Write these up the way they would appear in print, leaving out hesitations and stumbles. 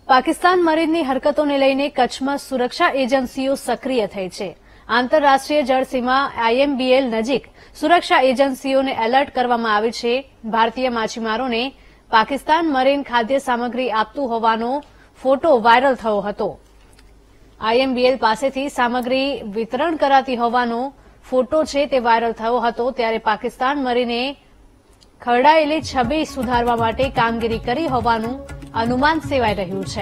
પાકિસ્તાન મરીનની હરકતોને લઈને કચ્છમાં સુરક્ષા એજન્સીઓ સક્રિય થઈ છે. આંતરરાષ્ટ્રીય જળસીમા આઈએમબીએલ નજીક સુરક્ષા એજન્સીઓને એલર્ટ કરવામાં આવી છે. ભારતીય માછીમારોને પાકિસ્તાન મરીન ખાદ્ય સામગ્રી આપતું હોવાનો ફોટો વાયરલ થયો હતો. આઈએમબીએલ પાસેથી સામગ્રી વિતરણ કરાતી હોવાનો ફોટો છે તે વાયરલ થયો હતો. ત્યારે પાકિસ્તાન મરીને ખરડાયેલી છબી સુધારવા માટે કામગીરી કરી હોવાનું અનુમાન સેવાઈ રહ્યું છે.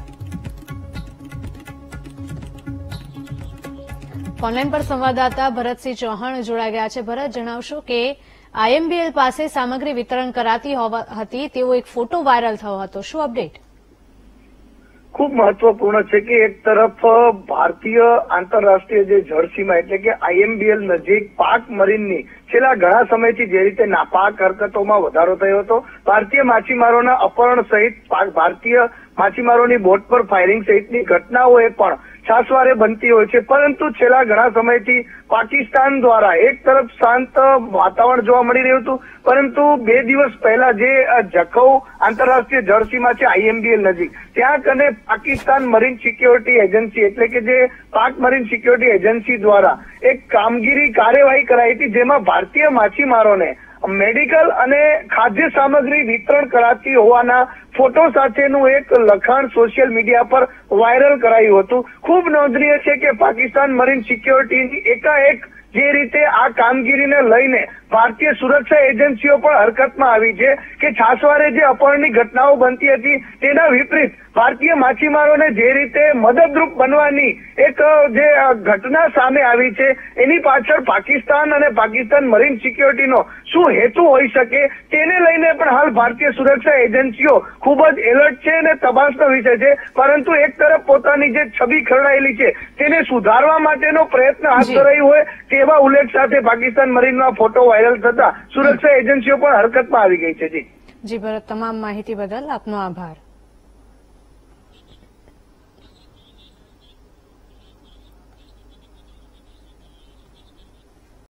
ઓનલાઈન પર સંવાદદાતા ભરતસિંહ ચૌહાણ જોડાઈ ગયા છે. ભરત, જણાવશો કે આઈએમબીએલ પાસે સામગ્રી વિતરણ કરાતી હતી તેવો એક ફોટો વાયરલ થયો હતો. શું અપડેટ? ખૂબ મહત્વપૂર્ણ છે કે એક તરફ ભારતીય આંતરરાષ્ટ્રીય જે જળસીમા એટલે કે આઈએમબીએલ નજીક પાક મરીનની છેલ્લા ઘણા સમયથી જે રીતે નાપાક હરકતોમાં વધારો થયો હતો, ભારતીય માછીમારોના અપહરણ સહિત ભારતીય માછીમારોની બોટ પર ફાયરિંગ સહિતની ઘટનાઓ એ પણ છાસવારે બનતી હોય છે. પરંતુ છેલ્લા ઘણા સમયથી પાકિસ્તાન દ્વારા એક તરફ શાંત વાતાવરણ જોવા મળી રહ્યું હતું, પરંતુ 2 દિવસ પહેલા જે જખૌ આંતરરાષ્ટ્રીય જળસીમા છે આઈએમબીએલ નજીક, ત્યાં કને પાકિસ્તાન મરીન સિક્યોરિટી એજન્સી એટલે કે જે પાક મરીન સિક્યોરિટી એજન્સી દ્વારા એક કામગીરી કાર્યવાહી કરાઈ હતી, જેમાં ભારતીય માછીમારોને મેડિકલ અને ખાદ્ય સામગ્રી વિતરણ કરાતી હોવાના ફોટો સાથેનું એક લખાણ સોશિયલ મીડિયા પર વાયરલ કરાયું હતું. ખૂબ નોંધનીય છે કે પાકિસ્તાન મરીન સિક્યોરિટીની એકાએક જે રીતે આ કામગીરીને લઈને ભારતીય સુરક્ષા એજન્સીઓ પણ હરકતમાં આવી છે કે છાસવારે જે અપહરણની ઘટનાઓ બનતી હતી તેના વિપરીત ભારતીય માછીમારોને જે રીતે મદદરૂપ બનવાની એક જે ઘટના સામે આવી છે, એની પાછળ પાકિસ્તાન અને પાકિસ્તાન મરીન સિક્યોરિટીનો શું હેતુ હોઈ શકે તેને લઈને પણ હાલ ભારતીય સુરક્ષા એજન્સીઓ ખૂબ જ એલર્ટ છે અને તપાસનો વિષય છે. પરંતુ એક તરફ પોતાની જે છબી ખરડાયેલી છે તેને સુધારવા માટેનો પ્રયત્ન હાથ ધરાયો હોય તેવા ઉલ્લેખ સાથે પાકિસ્તાન મરીનનો ફોટો વાયરલ થતા સુરક્ષા એજન્સીઓ પણ હરકતમાં આવી ગઈ છે. જી ભરત, તમામ માહિતી બદલ આપનો આભાર.